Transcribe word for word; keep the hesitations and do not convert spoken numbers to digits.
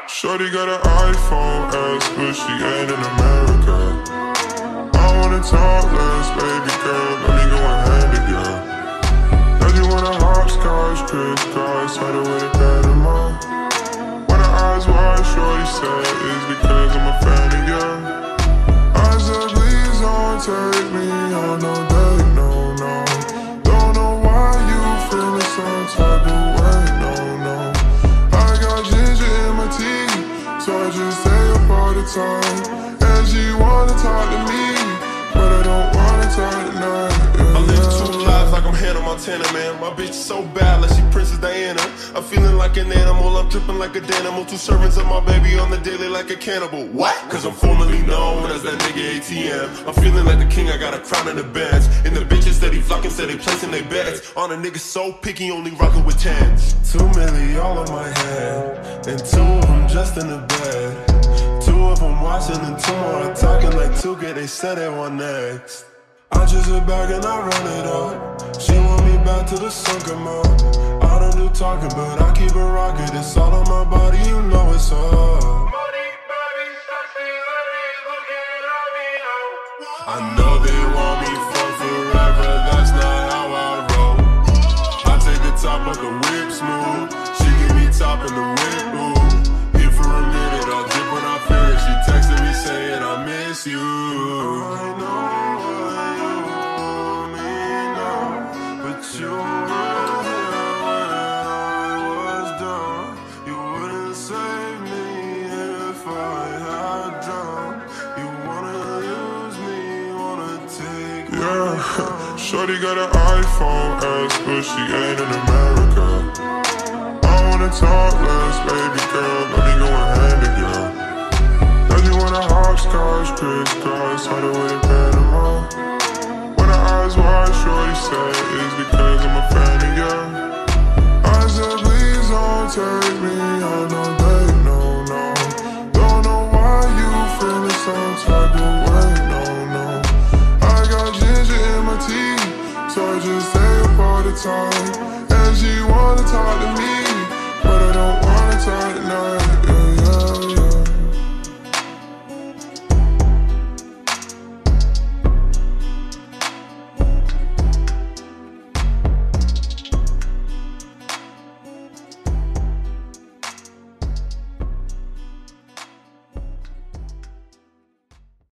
Shorty got an iPhone S, but she ain't in America. I wanna talk less, baby girl, let me go and hand it, yeah. Now you wanna hopscotch, crisscross, had her with a Panama. When her eyes wide, shorty said, it's because I'm a fan of you. I said, please don't take me on no date, no, no. Don't know why you feeling some type of way, no, no. I got ginger in my tea, so I just stay up all the time. And she wanna talk to me, but I don't wanna talk tonight, yeah, I live two lives like I'm Hannah Montana, man. My bitch is so bad like she Princess Diana. I'm feeling like an animal, I'm dripping like a danimal. Two servants of my baby on the daily like a cannibal. What? Cause I'm formerly known as that nigga A T M. I'm feeling like the king, I got a crown in the bands. And the bitches that he flocking said they placing their bets on a nigga so picky, only rocking with tens. Two milli all on my head, and two of them just in the bed. Two of them watching and two more talking like two good, they said they want next. I just sit back and I run it up. She want me back to the sunken mode. I don't do talking, but I keep it rocking. It's all on my body, you know it's up. I know they want me for forever, that's not how I roll. I take the top of the whip smooth, she give me top in the whip, ooh. Here for a minute, I'll dip when I finish. She texting me saying I miss you. I know what you want me now, but you were here when I was down. You wouldn't save me if I had drowned. You wanna use me, wanna take me yeah. down. Shorty got an iPhone S, but she ain't in America. I wanna talk less, baby girl, let me go and hand it, yeah. Now you wanna hopscotch, crisscross, had her with a Panama. When her eyes wide, shorty said, it's because I'm a fan of you. I said, please don't take me on no date, no, no. Don't know why you feeling some type of way, no, no. I got ginger in my tea, so I just stay up all the time. And she wanna talk to me,